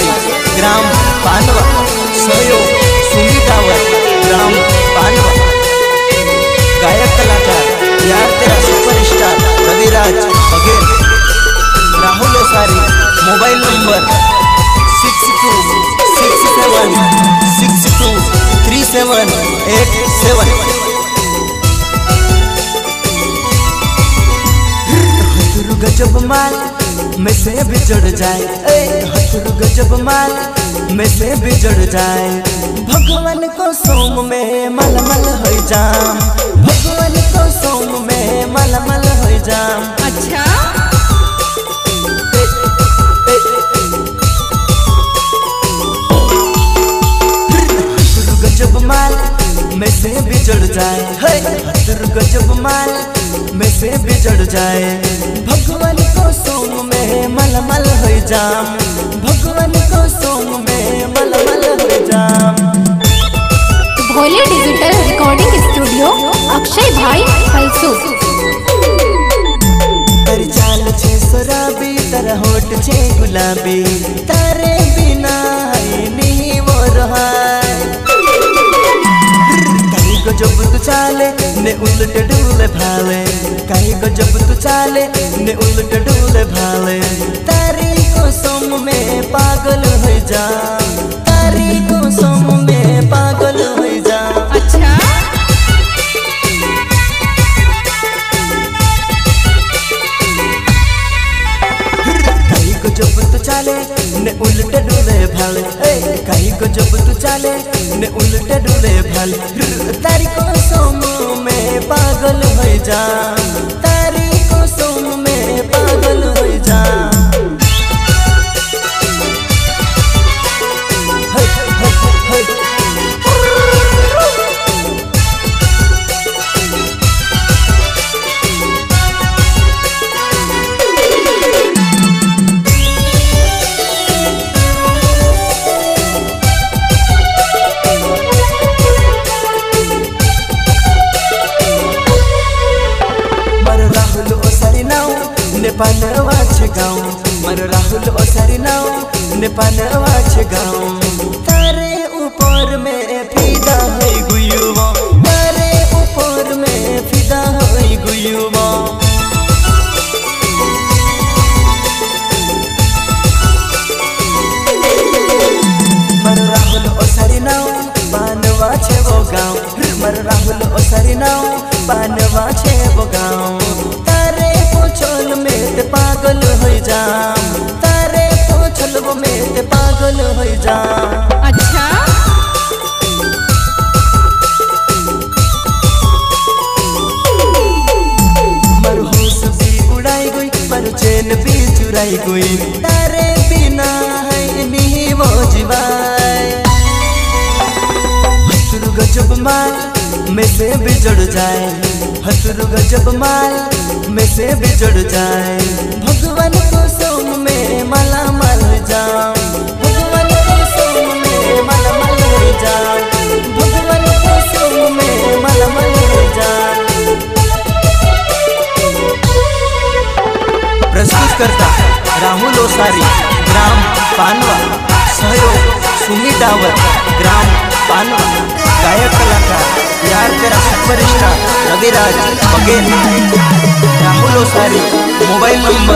लोसारी ग्राम पानवा, सहयोग सुमी टावर ग्राम पानवा। गायक कलाकार यार तेरा superstar Raviraj Baghel. Rahul Losari mobile number 6267623787। हथुरु गजब माल में से बिछड़ जाए, हथुरु गजब माल में से बिछड़ जाए। भगवान को सोम में मलमल हो जाम, भगवान को सोम में मलमल हो जाम। अच्छा हथुरु गजब माल में से बिछड़ जाए, हथुरु गजब माल में से बिछड़ जाए। भगवान को सोम में मलमल हो जाम, भगवान को सोम में मलमल हो जाम। Bhole digital recording studio Akshay भाई हलसू। तेरी चाल छे शराबी, तेरा होठ छे गुलाबी, तारे बिना नहीं वो रहाय। कहीं को जब तू चाले ने उलट डूले भाले, कहीं को जब तू चाले ने उलट डूले भाले। तारी को सोम में पागल हो जा, तारी को सोम में पागल हो जा। अच्छा कहीं को जब तू चाले ने उल्टे डूले भाले, कहीं को जब तू चाले ने उल्टे डूले भाले। तारी को सोम में पागल हो जा, तारी को सोम में पागल हो जा। नेपालवा छे गाँव, मर राहुल ओसारी नाव नेपालवा छे गाँव। तारे ऊपर में फिदा है गुयुवा, तारे ऊपर में फिदा है गुयुवा। मर राहुल ओसारी नाव पानवा छे वो गाँव, मर राहुल ओसारी नाव पानवा छे वो गाँव। तारे पोछल में ते पागल हो जाम, तारे पोछल में ते पागल हो जाम। अच्छा मर होश भी उड़ाई गई, मर चैन भी चुराई गई। तारे बिना है नहीं वो जीवाए। हथुरु गजब माल में से बिछड़ जाए, हथुरु गजब माल में से बिछड़ जाए। भगवान को सोम में मलमल हो जाम, भगवान को सोम में मलमल हो जाम, भगवान को सोम में मलमल हो जाम। प्रस्तुत करता राहुल ओसारी ग्राम पानवा, सहयोग सुमी टावर ग्राम पानवा। गायक कलाकार यार तेरा superstar Raviraj Baghel. Rahul Osari mobile number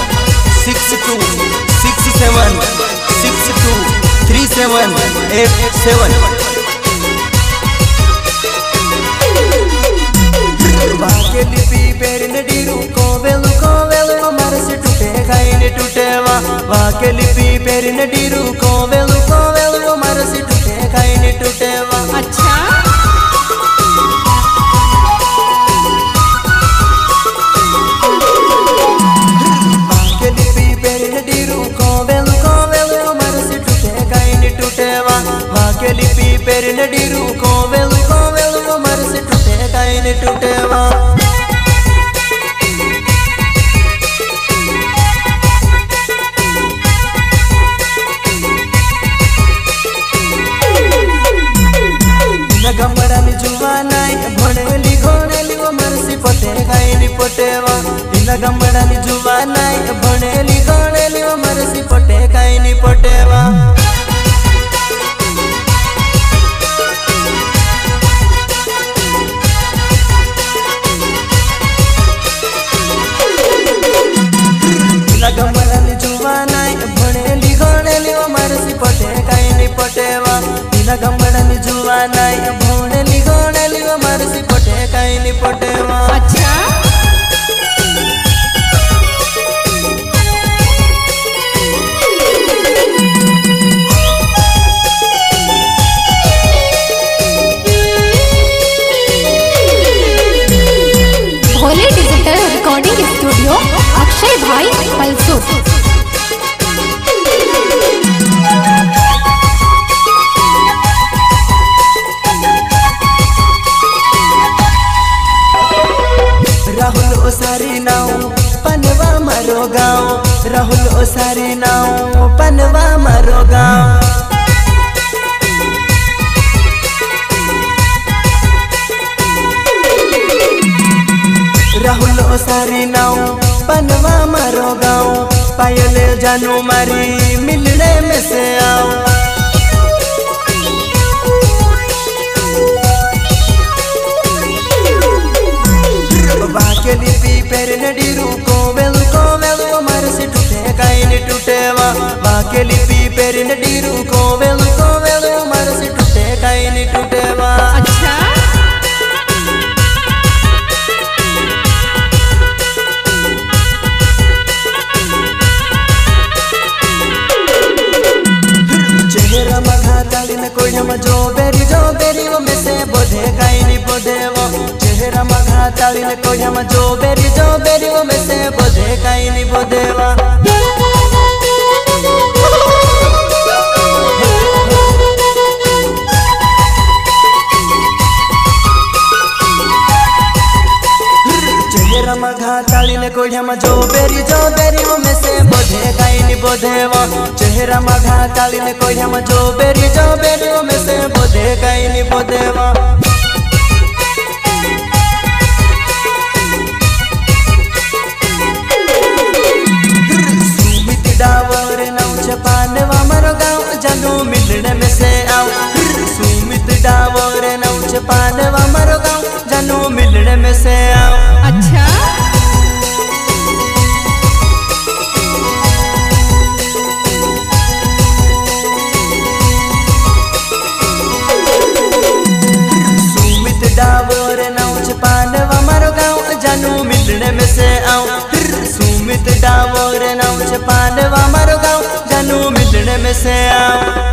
6267623787। वाके लिपि पेर न डीरू कोवेलु कोवेलु अमर से टूटे खाई ने टूटेवा। वाके लिपि पेर न डीरू कोवेलु कोवेलु अमर से टूटे खाई ने टूटेवा। अच्छा वाके लिपि पेर न डीरू कोवेलु कोवेलु अमर से टूटे खाई ने टूटेवा। वाके लिपि पेर न डीरू कोवेलु कोवेलु अमर से टूटे खाई ने टूटेवा। गमड़ानी जुवानाई भणेली घोड़ेली अमर से पटे खाई ने पटेवा। इना गमड़ानी जुवानाई भणेली घोड़ेली अमर से पटे खाई ने पटेवा। बिना गमड़न जुआ नहीं भोंडली गोंडली वो मरसी पोटे काई नी पोटे वा। अच्छा Bhole digital recording studio Akshay भाई पलसू। राहुल ओसारी नाव पनवा मारो गाँव, राहुल ओसारी नाव पनवा मारो गाँव। राहुल ओसारी नाव पनवा मारो गाँव, पायले जानू मारी मिलने में से आओ। वाके लिपि पेर नडीरू को वेलू मरसी टूटे काई नी टूटे वा। वाके लिपि पेर नडीरू को वेलू मरसी टूटे काई नी टूटे वा। अच्छा चेहरा मघा ताली न कोई हम जो बेरी वो में से बोधे काई नी बोधे वो। चेहरा मघा ताली न कोई हम जो बेरी वो में से बोधे काई नी बोधे वा। चेहरा मघा ताली न कोई हम जो बेरी वो में से बोधे काई नी बोधे वो। चेहरा मघा ताली न कोई हम जो बेरी वो में से बोधे काई नी बोधे वो। डावर नौच पानवा मारो गाँव जानू मिलने में से आओ। सुमित डावर नौच पानवा मारो गाँव जानू मिलने में से आओ। अच्छा सुमित डावर नौच पानवा मारो गाँव जानू मिलने में से आओ। सुमित डावर नौच पानवा मारो गाँव जानू मिलने में से आओ।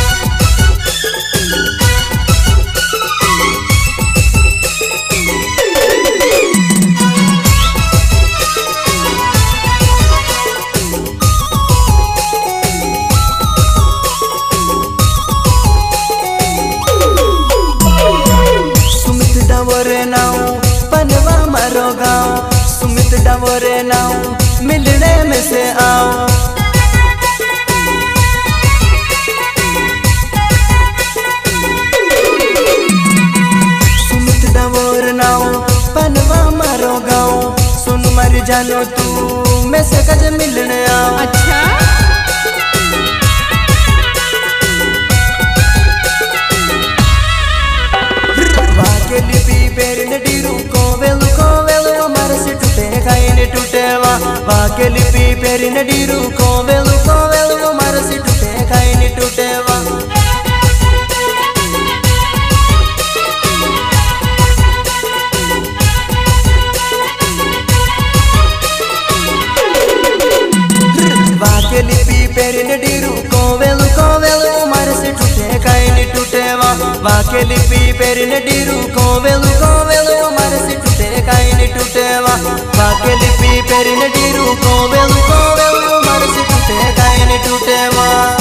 सुमित डावर नाव पनवा मारो गाँव, सुमित डावर नाव मिलने में से आओ। सुमित डावर नाव पनवा मारो गाँव, सुन मर जानो तू में से कज मिलने आओ। अच्छा वाके लिपि पेर नडीरू को वेलू मरसी टूटे काई नी टूटे वा। वाके लिपि पेर नडीरू को वेलू मरसी टूटे काई नी टूटे वा। वाके लिपि पेर नडीरू को वेलू मरसी टूटे काई नी टूटे वा। वाके लिपि पेर नडीरू को वेलू मरसी टूटे काई नी टूटे वा। वाके लिपि पेर नडीरू को वेलू मरसी टूटे काई नी टूटे वा।